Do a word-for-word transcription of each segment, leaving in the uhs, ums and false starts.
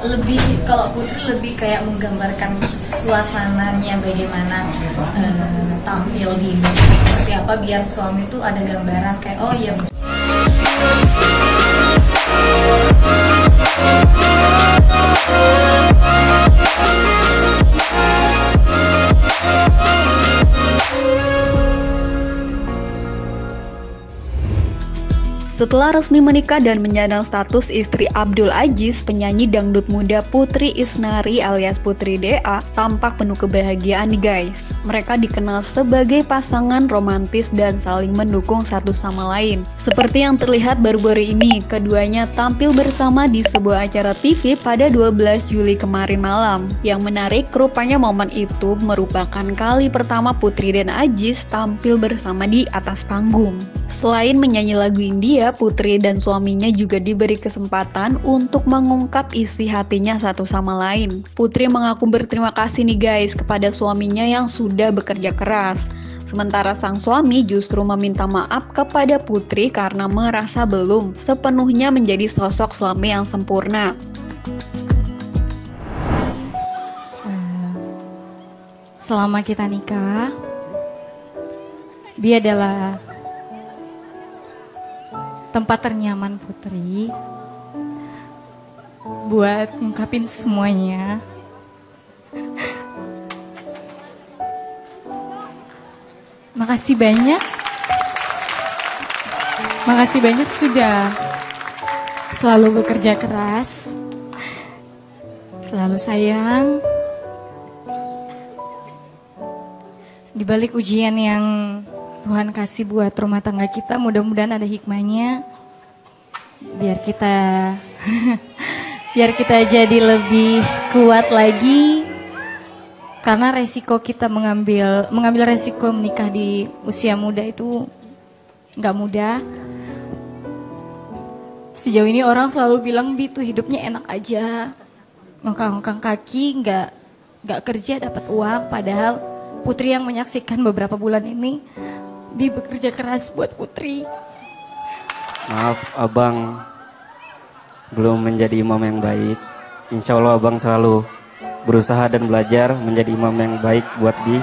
lebih kalau Putri lebih kayak menggambarkan suasananya bagaimana uh, tampil di musik seperti apa biar suami tuh ada gambaran kayak oh ya. Setelah resmi menikah dan menyandang status istri Abdul Aziz, penyanyi dangdut muda Putri Isnari alias Putri D A tampak penuh kebahagiaan nih guys. Mereka dikenal sebagai pasangan romantis dan saling mendukung satu sama lain. Seperti yang terlihat baru-baru ini, keduanya tampil bersama di sebuah acara T V pada dua belas Juli kemarin malam. Yang menarik, rupanya momen itu merupakan kali pertama Putri dan Aziz tampil bersama di atas panggung. Selain menyanyi lagu India, Putri dan suaminya juga diberi kesempatan untuk mengungkap isi hatinya satu sama lain. Putri mengaku berterima kasih nih guys kepada suaminya yang sudah bekerja keras. Sementara sang suami justru meminta maaf kepada Putri karena merasa belum sepenuhnya menjadi sosok suami yang sempurna. Selama kita nikah, dia adalah tempat ternyaman Putri buat ngungkapin semuanya. Makasih banyak. Makasih banyak sudah selalu bekerja keras, selalu sayang. Di balik ujian yang Tuhan kasih buat rumah tangga kita, mudah-mudahan ada hikmahnya biar kita biar kita jadi lebih kuat lagi, karena resiko kita mengambil mengambil resiko menikah di usia muda itu nggak mudah. Sejauh ini orang selalu bilang Bi tuh hidupnya enak aja, ngangkang-ngangkang kaki, nggak nggak kerja dapat uang, padahal Putri yang menyaksikan beberapa bulan ini Bi bekerja keras buat Putri. Maaf abang belum menjadi imam yang baik. Insya Allah abang selalu berusaha dan belajar menjadi imam yang baik buat Bi.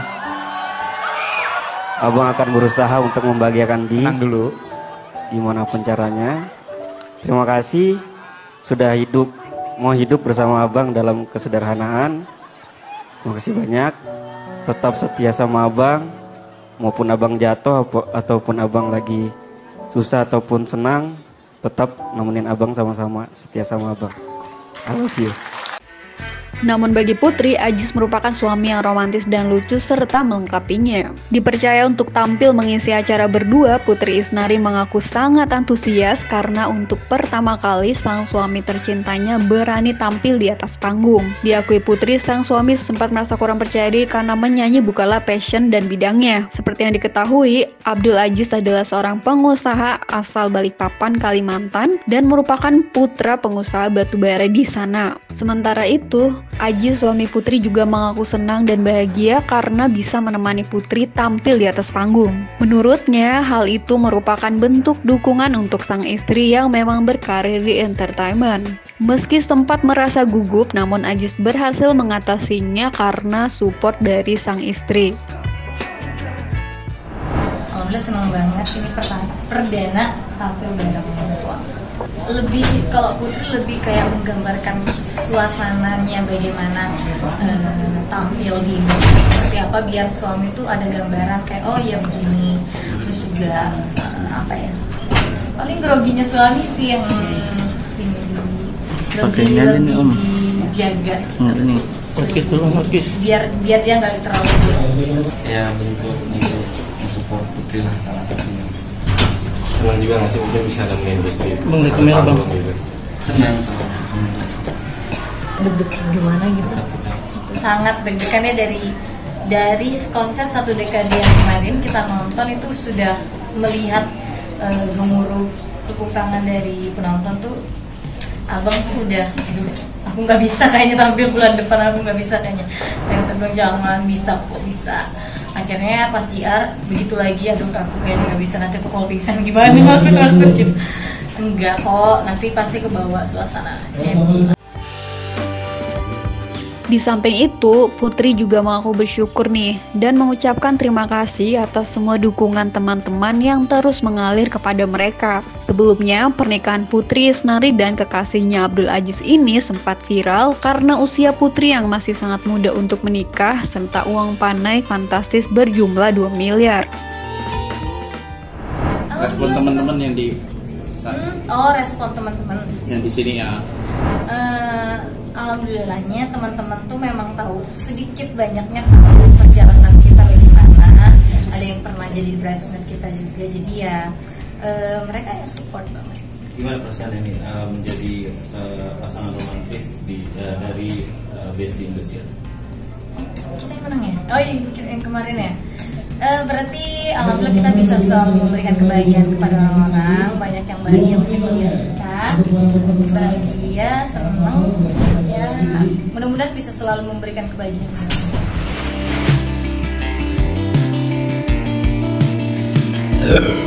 Abang akan berusaha untuk membahagiakan Bi dulu dimanapun caranya. Terima kasih sudah hidup mau hidup bersama abang dalam kesederhanaan. Terima kasih banyak. Tetap setia sama abang, maupun abang jatuh ataupun abang lagi susah ataupun senang, tetap nemenin abang, sama-sama setia sama abang. I love you. Namun bagi Putri, Aziz merupakan suami yang romantis dan lucu serta melengkapinya. Dipercaya untuk tampil mengisi acara berdua, Putri Isnari mengaku sangat antusias karena untuk pertama kali sang suami tercintanya berani tampil di atas panggung. Diakui Putri, sang suami sempat merasa kurang percaya diri karena menyanyi bukanlah passion dan bidangnya. Seperti yang diketahui, Abdul Aziz adalah seorang pengusaha asal Balikpapan, Kalimantan dan merupakan putra pengusaha batubara di sana. Sementara itu, Aziz suami Putri juga mengaku senang dan bahagia karena bisa menemani Putri tampil di atas panggung. Menurutnya, hal itu merupakan bentuk dukungan untuk sang istri yang memang berkarir di entertainment. Meski sempat merasa gugup, namun Aziz berhasil mengatasinya karena support dari sang istri. Alhamdulillah senang banget ini pertama perdana tampil bareng suami. Lebih kalau Putri lebih kayak menggambarkan suasananya bagaimana uh, tampil di musik seperti apa biar suami tuh ada gambaran kayak oh ya begini. Terus juga uh, apa ya, paling groginya suami sih yang ini grogi lebih dijaga ini sedikit dulu biar biar dia nggak terlalu ya bentuk untuk mensupport Putri lah salah satunya. Senang juga nggak sih mungkin bisa nemenin industri mengenai bang? Senang sama deg-degan gimana gitu. Sangat deg-degannya dari dari konser satu dekade yang kemarin kita nonton itu sudah melihat uh, gemuruh tepuk tangan dari penonton tuh. Abang tuh udah, aduh, aku nggak bisa kayaknya tampil bulan depan, aku nggak bisa kayaknya. Ternyata bilang jangan, bisa kok bisa. Akhirnya pas J R begitu lagi, aduh aku kayaknya nggak bisa, nanti aku kalau pingsan gimana, aku takut gitu. Enggak kok, nanti pasti kebawa suasana. Di samping itu, Putri juga mengaku bersyukur nih dan mengucapkan terima kasih atas semua dukungan teman-teman yang terus mengalir kepada mereka. Sebelumnya, pernikahan Putri Isnari dan kekasihnya Abdul Aziz ini sempat viral karena usia Putri yang masih sangat muda untuk menikah serta uang panai fantastis berjumlah dua miliar. Respon teman-teman yang di hmm, oh respon teman-teman yang di sini ya. Uh, Alhamdulillahnya teman-teman tuh memang tahu sedikit banyaknya tahu perjalanan kita bagaimana. Ada yang pernah jadi bridesmaid kita juga, jadi ya uh, mereka ya support banget. Gimana perasaan ini uh, menjadi uh, pasangan romantis di uh, dari uh, Best di Indonesia? Kita yang menang ya? Oh iya, yang kemarin ya. Uh, berarti alhamdulillah kita bisa selalu memberikan kebahagiaan kepada orang-orang. Banyak yang bahagia mungkin melihat kita bahagia, senang, ya mudah-mudahan bisa selalu memberikan kebahagiaan.